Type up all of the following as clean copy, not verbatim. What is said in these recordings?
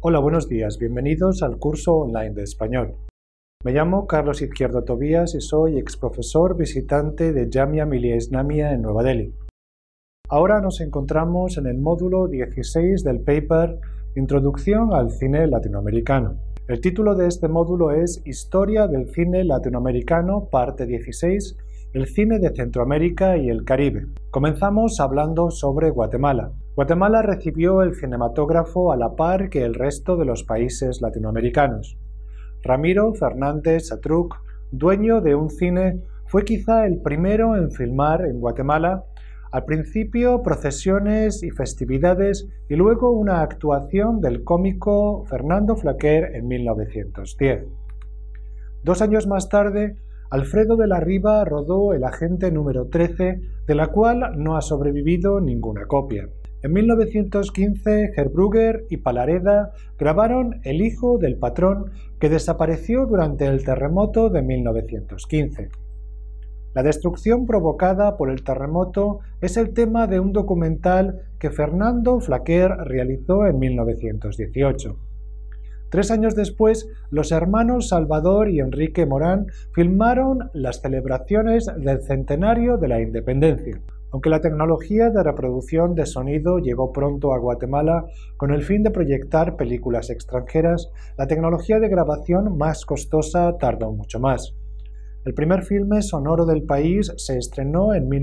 Hola, buenos días, bienvenidos al curso online de español. Me llamo Carlos Izquierdo Tobías y soy exprofesor visitante de Jamia Millia Islamia en Nueva Delhi. Ahora nos encontramos en el módulo 16 del paper Introducción al cine latinoamericano. El título de este módulo es Historia del cine latinoamericano, parte 16, el cine de Centroamérica y el Caribe. Comenzamos hablando sobre Guatemala. Guatemala recibió el cinematógrafo a la par que el resto de los países latinoamericanos. Ramiro Fernández Atruc, dueño de un cine, fue quizá el primero en filmar en Guatemala, al principio procesiones y festividades y luego una actuación del cómico Fernando Flaquer en 1910. 2 años más tarde, Alfredo de la Riva rodó El agente número 13, de la cual no ha sobrevivido ninguna copia. En 1915, Herbrugger y Palareda grabaron El hijo del patrón, que desapareció durante el terremoto de 1915. La destrucción provocada por el terremoto es el tema de un documental que Fernando Flaquer realizó en 1918. 3 años después, los hermanos Salvador y Enrique Morán filmaron las celebraciones del centenario de la independencia. Aunque la tecnología de reproducción de sonido llegó pronto a Guatemala con el fin de proyectar películas extranjeras, la tecnología de grabación más costosa tardó mucho más. El primer filme sonoro del país se estrenó en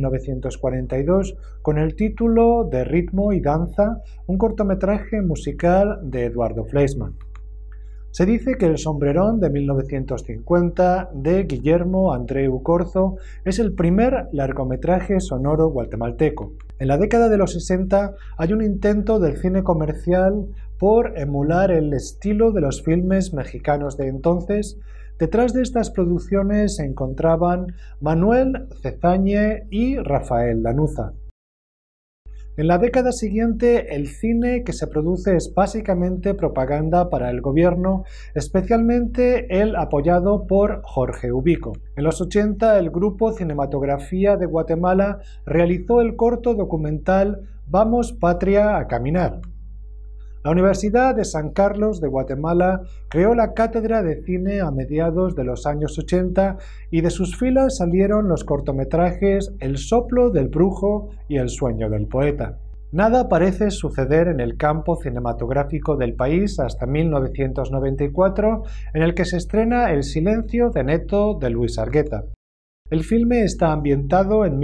1942 con el título de Ritmo y danza, un cortometraje musical de Eduardo Fleischmann. Se dice que El sombrerón de 1950 de Guillermo Andreu Corzo es el primer largometraje sonoro guatemalteco. En la década de los 60 hay un intento del cine comercial por emular el estilo de los filmes mexicanos de entonces. Detrás de estas producciones se encontraban Manuel Cezañe y Rafael Lanuza. En la década siguiente, el cine que se produce es básicamente propaganda para el gobierno, especialmente el apoyado por Jorge Ubico. En los 80, el Grupo Cinematografía de Guatemala realizó el corto documental Vamos Patria a Caminar. La Universidad de San Carlos de Guatemala creó la cátedra de cine a mediados de los años 80 y de sus filas salieron los cortometrajes El soplo del brujo y El sueño del poeta. Nada parece suceder en el campo cinematográfico del país hasta 1994, en el que se estrena El silencio de Neto de Luis Argueta. El filme está ambientado en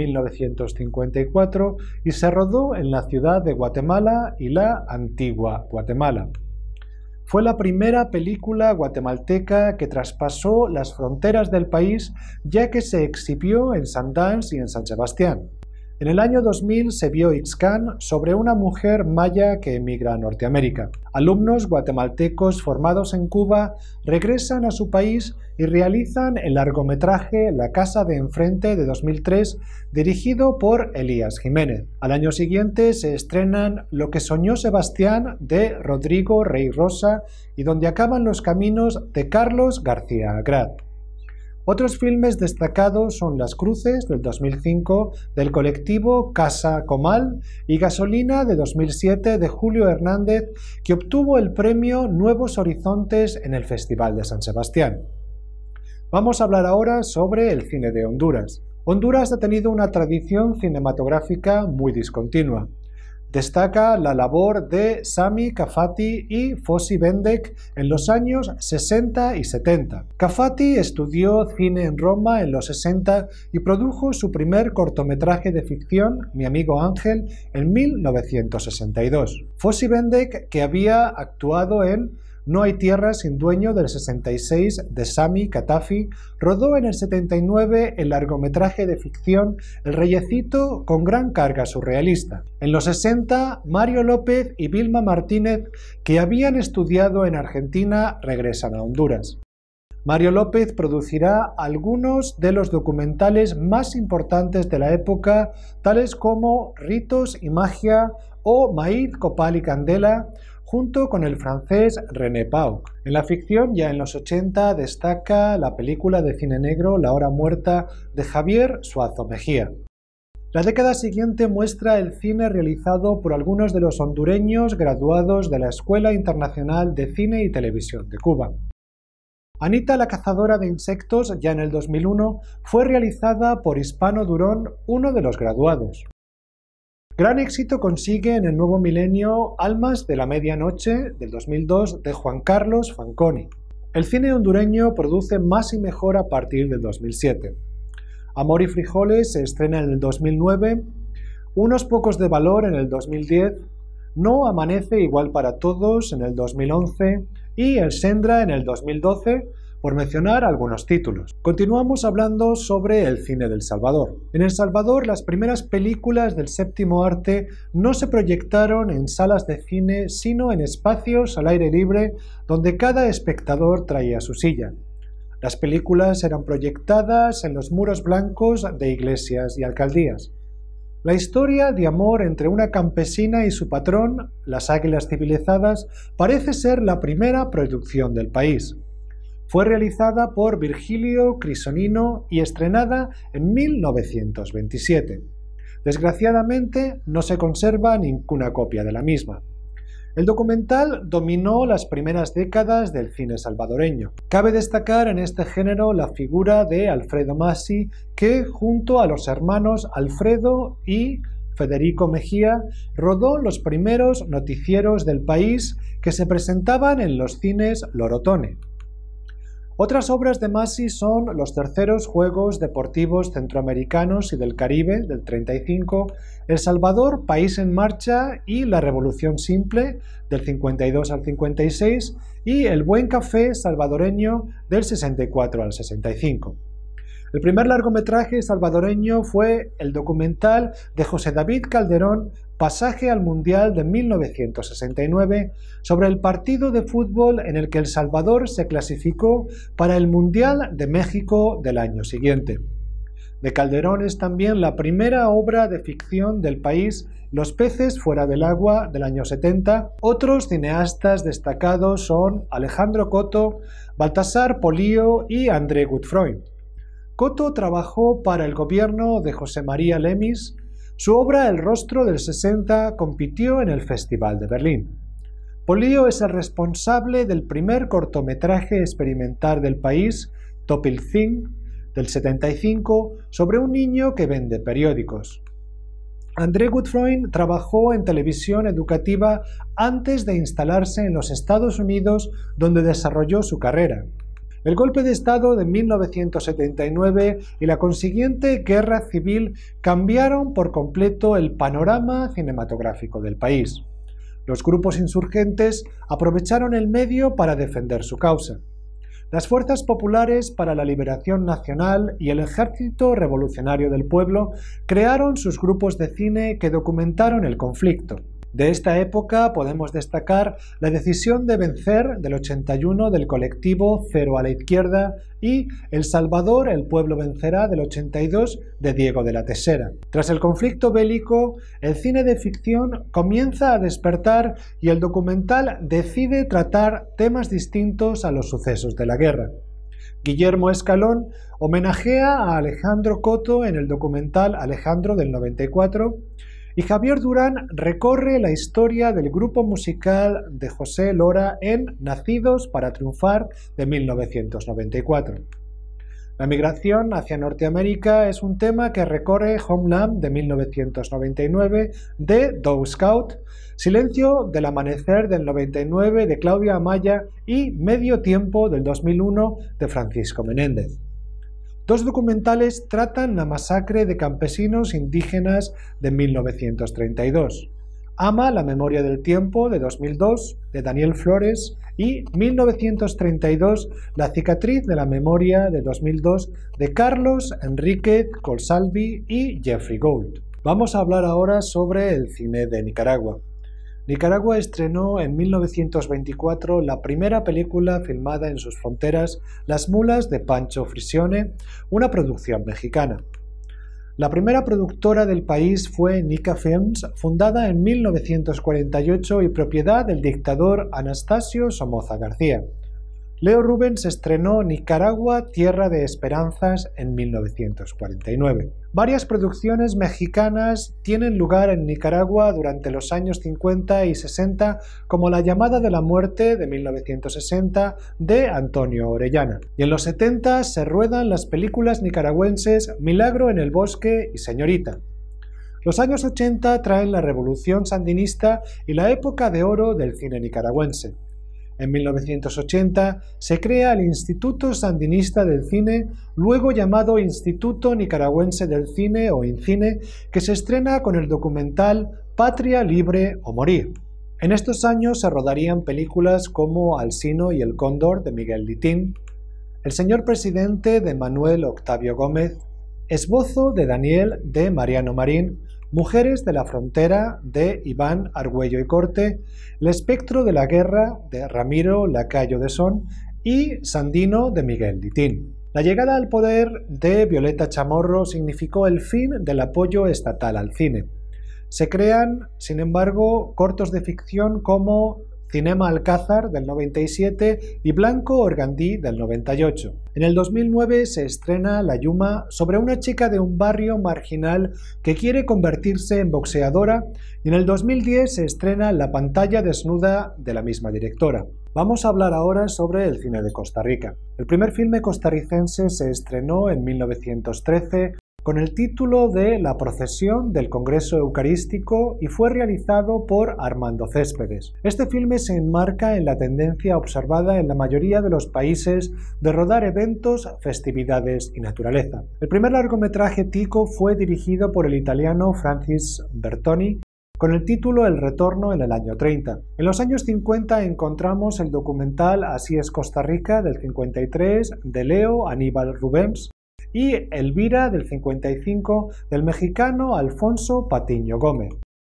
1954 y se rodó en la ciudad de Guatemala y la antigua Guatemala. Fue la primera película guatemalteca que traspasó las fronteras del país, ya que se exhibió en Sundance y en San Sebastián. En el año 2000 se vio Ixcán sobre una mujer maya que emigra a Norteamérica. Alumnos guatemaltecos formados en Cuba regresan a su país y realizan el largometraje La casa de enfrente de 2003, dirigido por Elías Jiménez. Al año siguiente se estrenan Lo que soñó Sebastián de Rodrigo Rey Rosa y Donde acaban los caminos de Carlos García Agrat. Otros filmes destacados son Las cruces del 2005 del colectivo Casa Comal y Gasolina de 2007 de Julio Hernández, que obtuvo el premio Nuevos Horizontes en el Festival de San Sebastián. Vamos a hablar ahora sobre el cine de Honduras. Honduras ha tenido una tradición cinematográfica muy discontinua. Destaca la labor de Sami Kafati y Fossi Bendek en los años 60 y 70. Kafati estudió cine en Roma en los 60 y produjo su primer cortometraje de ficción, Mi amigo Ángel, en 1962. Fossi Bendek, que había actuado en No hay tierra sin dueño del 66 de Sami Katafi, rodó en el 79 el largometraje de ficción El reyecito con gran carga surrealista. En los 60, Mario López y Vilma Martínez, que habían estudiado en Argentina, regresan a Honduras. Mario López producirá algunos de los documentales más importantes de la época, tales como Ritos y magia o Maíz, copal y candela, junto con el francés René Pau. En la ficción, ya en los 80, destaca la película de cine negro La hora muerta de Javier Suazo Mejía. La década siguiente muestra el cine realizado por algunos de los hondureños graduados de la Escuela Internacional de Cine y Televisión de Cuba. Anita la cazadora de insectos, ya en el 2001, fue realizada por Hispano Durón, uno de los graduados. Gran éxito consigue en el nuevo milenio Almas de la Medianoche del 2002 de Juan Carlos Fanconi. El cine hondureño produce más y mejor a partir del 2007. Amor y frijoles se estrena en el 2009, Unos pocos de valor en el 2010, No amanece igual para todos en el 2011 y El Sendra en el 2012, por mencionar algunos títulos. Continuamos hablando sobre el cine del Salvador. En El Salvador, las primeras películas del séptimo arte no se proyectaron en salas de cine, sino en espacios al aire libre donde cada espectador traía su silla. Las películas eran proyectadas en los muros blancos de iglesias y alcaldías. La historia de amor entre una campesina y su patrón, las águilas civilizadas, parece ser la primera producción del país. Fue realizada por Virgilio Crisonino y estrenada en 1927. Desgraciadamente, no se conserva ninguna copia de la misma. El documental dominó las primeras décadas del cine salvadoreño. Cabe destacar en este género la figura de Alfredo Massi, que junto a los hermanos Alfredo y Federico Mejía rodó los primeros noticieros del país que se presentaban en los cines Lorotone. Otras obras de Massi son los terceros Juegos Deportivos Centroamericanos y del Caribe del 35, El Salvador, País en Marcha y La Revolución Simple del 52 al 56 y El Buen Café Salvadoreño del 64 al 65. El primer largometraje salvadoreño fue el documental de José David Calderón, Pasaje al Mundial de 1969, sobre el partido de fútbol en el que El Salvador se clasificó para el Mundial de México del año siguiente. De Calderón es también la primera obra de ficción del país Los peces fuera del agua del año 70. Otros cineastas destacados son Alejandro Coto, Baltasar Polío y André Godefroy. Coto trabajó para el gobierno de José María Lemis. Su obra El rostro del 60 compitió en el Festival de Berlín. Polío es el responsable del primer cortometraje experimental del país, Topilzin, del 75, sobre un niño que vende periódicos. André Godefroy trabajó en televisión educativa antes de instalarse en los Estados Unidos, donde desarrolló su carrera. El golpe de Estado de 1979 y la consiguiente guerra civil cambiaron por completo el panorama cinematográfico del país. Los grupos insurgentes aprovecharon el medio para defender su causa. Las Fuerzas Populares para la Liberación Nacional y el Ejército Revolucionario del Pueblo crearon sus grupos de cine que documentaron el conflicto. De esta época podemos destacar La decisión de vencer del 81 del colectivo Cero a la Izquierda y El Salvador, el pueblo vencerá del 82 de Diego de la Tesera. Tras el conflicto bélico, el cine de ficción comienza a despertar y el documental decide tratar temas distintos a los sucesos de la guerra. Guillermo Escalón homenajea a Alejandro Coto en el documental Alejandro del 94 y Javier Durán recorre la historia del grupo musical de José Lora en Nacidos para Triunfar de 1994. La migración hacia Norteamérica es un tema que recorre Homeland de 1999 de Dow Scout, Silencio del Amanecer del 99 de Claudia Amaya y Medio Tiempo del 2001 de Francisco Menéndez. Dos documentales tratan la masacre de campesinos indígenas de 1932. Ama la memoria del tiempo de 2002 de Daniel Flores y 1932 La cicatriz de la memoria de 2002 de Carlos Enríquez Colsalvi y Jeffrey Gould. Vamos a hablar ahora sobre el cine de Nicaragua. Nicaragua estrenó en 1924 la primera película filmada en sus fronteras, Las mulas de Pancho Frisione, una producción mexicana. La primera productora del país fue Nica Films, fundada en 1948 y propiedad del dictador Anastasio Somoza García. Leo Rubens estrenó Nicaragua, Tierra de Esperanzas en 1949. Varias producciones mexicanas tienen lugar en Nicaragua durante los años 50 y 60, como La llamada de la muerte de 1960 de Antonio Orellana. Y en los 70 se ruedan las películas nicaragüenses Milagro en el bosque y Señorita. Los años 80 traen la revolución sandinista y la época de oro del cine nicaragüense. En 1980 se crea el Instituto Sandinista del Cine, luego llamado Instituto Nicaragüense del Cine o INCINE, que se estrena con el documental Patria Libre o Morir. En estos años se rodarían películas como Alcino y el Cóndor de Miguel Litín, El señor presidente de Manuel Octavio Gómez, Esbozo de Daniel de Mariano Marín, Mujeres de la frontera de Iván Argüello y Corte, El espectro de la guerra de Ramiro Lacayo de Son y Sandino de Miguel Litín. La llegada al poder de Violeta Chamorro significó el fin del apoyo estatal al cine. Se crean, sin embargo, cortos de ficción como Cinema Alcázar del 97 y Blanco Organdí del 98. En el 2009 se estrena La Yuma, sobre una chica de un barrio marginal que quiere convertirse en boxeadora, y en el 2010 se estrena La pantalla desnuda de la misma directora. Vamos a hablar ahora sobre el cine de Costa Rica. El primer filme costarricense se estrenó en 1913 con el título de La procesión del Congreso Eucarístico y fue realizado por Armando Céspedes. Este filme se enmarca en la tendencia observada en la mayoría de los países de rodar eventos, festividades y naturaleza. El primer largometraje tico fue dirigido por el italiano Francis Bertoni, con el título El retorno en el año 30. En los años 50 encontramos el documental Así es Costa Rica del 53 de Leo Aníbal Rubens, y Elvira del 55 del mexicano Alfonso Patiño Gómez.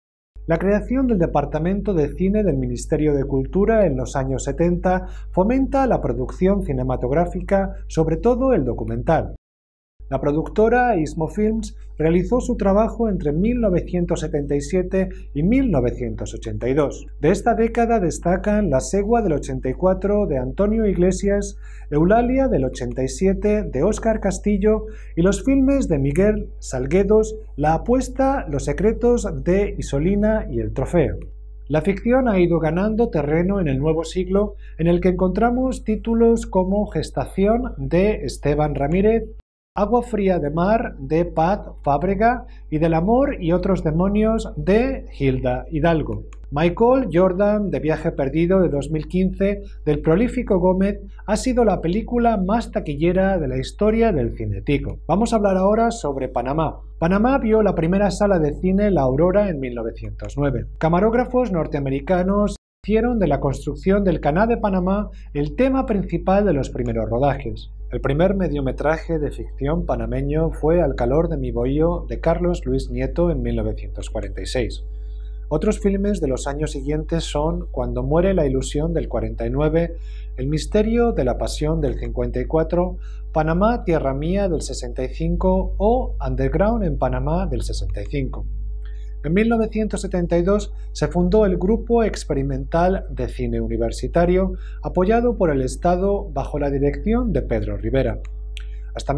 La creación del Departamento de Cine del Ministerio de Cultura en los años 70 fomenta la producción cinematográfica, sobre todo el documental. La productora Istmo Films realizó su trabajo entre 1977 y 1982. De esta década destacan La segua del 84 de Antonio Iglesias, Eulalia del 87 de Óscar Castillo y los filmes de Miguel Salguedos, La apuesta, Los secretos de Isolina y El trofeo. La ficción ha ido ganando terreno en el nuevo siglo, en el que encontramos títulos como Gestación de Esteban Ramírez, Agua fría de mar de Pat Fábrega y Del amor y otros demonios de Hilda Hidalgo. Michael Jordan de Viaje perdido de 2015 del prolífico Gómez ha sido la película más taquillera de la historia del cine tico. Vamos a hablar ahora sobre Panamá. Panamá vio la primera sala de cine La Aurora en 1909. Camarógrafos norteamericanos hicieron de la construcción del Canal de Panamá el tema principal de los primeros rodajes. El primer mediometraje de ficción panameño fue Al calor de mi bohío de Carlos Luis Nieto en 1946. Otros filmes de los años siguientes son Cuando muere la ilusión del 49, El misterio de la pasión del 54, Panamá tierra mía del 65 o Underground en Panamá del 65. En 1972 se fundó el Grupo Experimental de Cine Universitario, apoyado por el Estado bajo la dirección de Pedro Rivera. Hasta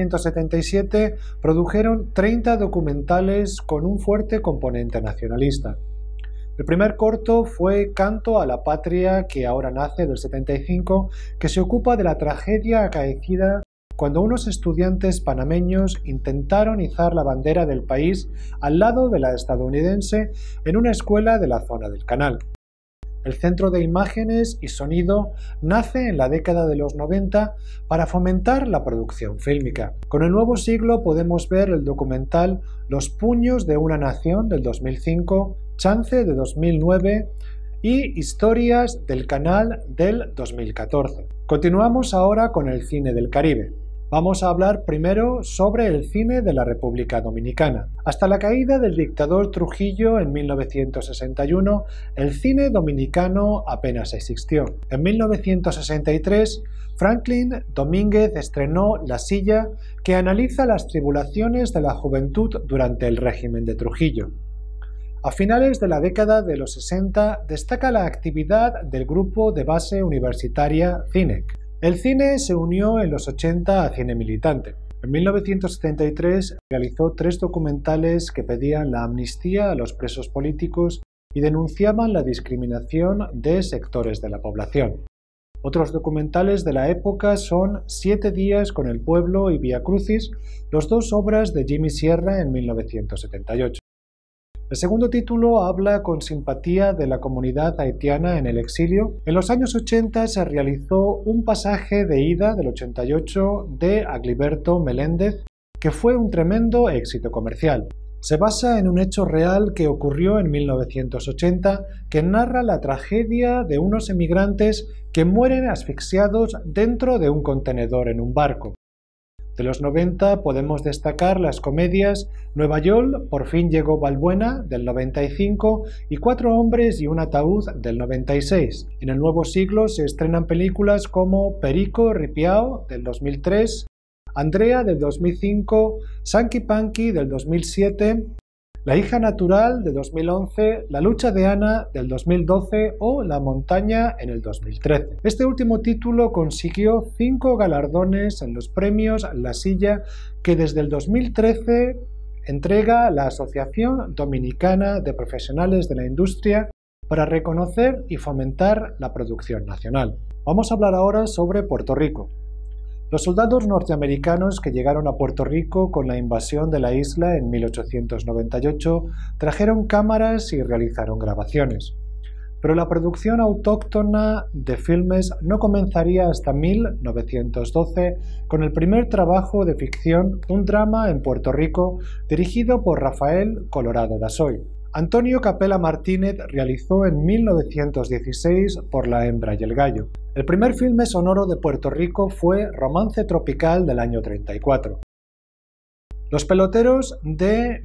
1977 produjeron 30 documentales con un fuerte componente nacionalista. El primer corto fue Canto a la Patria que ahora nace del 75, que se ocupa de la tragedia acaecida cuando unos estudiantes panameños intentaron izar la bandera del país al lado de la estadounidense en una escuela de la zona del canal. El Centro de Imágenes y Sonido nace en la década de los 90 para fomentar la producción fílmica. Con el nuevo siglo podemos ver el documental Los puños de una nación del 2005, Chance de 2009 y Historias del Canal del 2014. Continuamos ahora con el cine del Caribe. Vamos a hablar primero sobre el cine de la República Dominicana. Hasta la caída del dictador Trujillo en 1961, el cine dominicano apenas existió. En 1963, Franklin Domínguez estrenó La silla, que analiza las tribulaciones de la juventud durante el régimen de Trujillo. A finales de la década de los 60 destaca la actividad del grupo de base universitaria CINEC. El cine se unió en los 80 a Cine Militante. En 1973 realizó 3 documentales que pedían la amnistía a los presos políticos y denunciaban la discriminación de sectores de la población. Otros documentales de la época son 7 días con el pueblo y Vía Crucis, las 2 obras de Jimmy Sierra en 1978. El segundo título habla con simpatía de la comunidad haitiana en el exilio. En los años 80 se realizó un pasaje de ida del 88 de Agliberto Meléndez, que fue un tremendo éxito comercial. Se basa en un hecho real que ocurrió en 1980 que narra la tragedia de unos emigrantes que mueren asfixiados dentro de un contenedor en un barco. De los 90 podemos destacar las comedias Nueva York, Por fin llegó Balbuena, del 95, y 4 hombres y un ataúd, del 96. En el nuevo siglo se estrenan películas como Perico Ripiao, del 2003, Andrea, del 2005, Sankey Panky, del 2007, La hija natural, de 2011, La lucha de Ana, del 2012 o La montaña, en el 2013. Este último título consiguió 5 galardones en los premios La Silla que desde el 2013 entrega la Asociación Dominicana de Profesionales de la Industria para reconocer y fomentar la producción nacional. Vamos a hablar ahora sobre Puerto Rico. Los soldados norteamericanos que llegaron a Puerto Rico con la invasión de la isla en 1898 trajeron cámaras y realizaron grabaciones. Pero la producción autóctona de filmes no comenzaría hasta 1912 con el primer trabajo de ficción, un drama en Puerto Rico dirigido por Rafael Colorado Dazoy. Antonio Capela Martínez realizó en 1916 Por la hembra y el gallo. El primer filme sonoro de Puerto Rico fue Romance tropical, del año 34. Los peloteros, de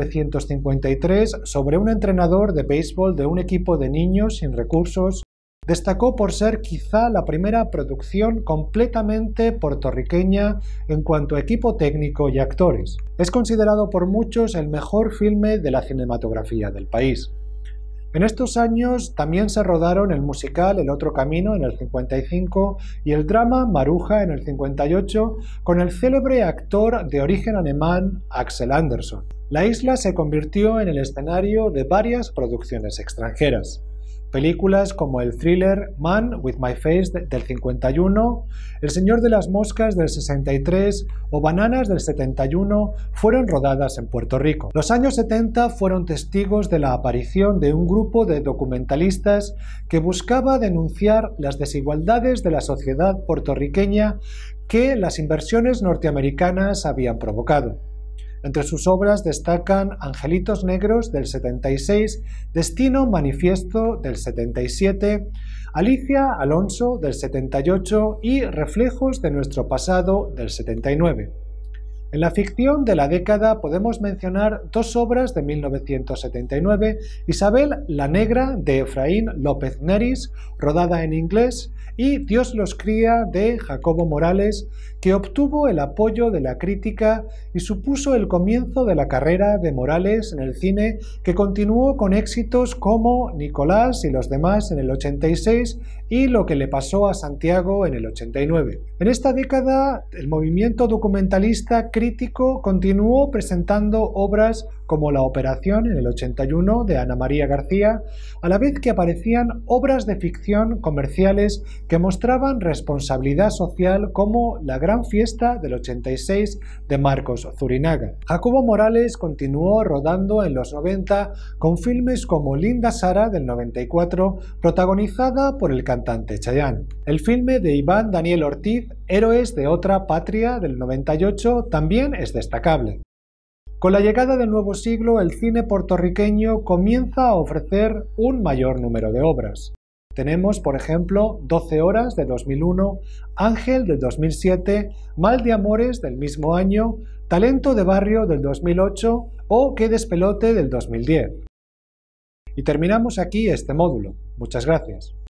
1953, sobre un entrenador de béisbol de un equipo de niños sin recursos, destacó por ser quizá la primera producción completamente puertorriqueña en cuanto a equipo técnico y actores. Es considerado por muchos el mejor filme de la cinematografía del país. En estos años también se rodaron el musical El otro camino, en el 55, y el drama Maruja, en el 58, con el célebre actor de origen alemán Axel Andersson. La isla se convirtió en el escenario de varias producciones extranjeras. Películas como el thriller Man with My Face, del 51, El Señor de las Moscas, del 63 o Bananas, del 71 fueron rodadas en Puerto Rico. Los años 70 fueron testigos de la aparición de un grupo de documentalistas que buscaba denunciar las desigualdades de la sociedad puertorriqueña que las inversiones norteamericanas habían provocado. Entre sus obras destacan Angelitos Negros, del 76, Destino Manifiesto, del 77, Alicia Alonso, del 78 y Reflejos de nuestro pasado, del 79. En la ficción de la década podemos mencionar 2 obras de 1979, Isabel la Negra, de Efraín López Neris, rodada en inglés, y Dios los cría, de Jacobo Morales, que obtuvo el apoyo de la crítica y supuso el comienzo de la carrera de Morales en el cine, que continuó con éxitos como Nicolás y los demás en el 86 y Lo que le pasó a Santiago en el 89. En esta década, el movimiento documentalista crítico continuó presentando obras como La Operación, en el 81, de Ana María García, a la vez que aparecían obras de ficción comerciales que mostraban responsabilidad social, como La Gran Fiesta, del 86, de Marcos Zurinaga. Jacobo Morales continuó rodando en los 90 con filmes como Linda Sara, del 94, protagonizada por el cantante Chayanne. El filme de Iván Daniel Ortiz, Héroes de otra patria, del 98, también es destacable. Con la llegada del nuevo siglo, el cine puertorriqueño comienza a ofrecer un mayor número de obras. Tenemos, por ejemplo, 12 horas, de 2001, Ángel, del 2007, Mal de Amores, del mismo año, Talento de Barrio, del 2008 o Qué despelote, del 2010. Y terminamos aquí este módulo. Muchas gracias.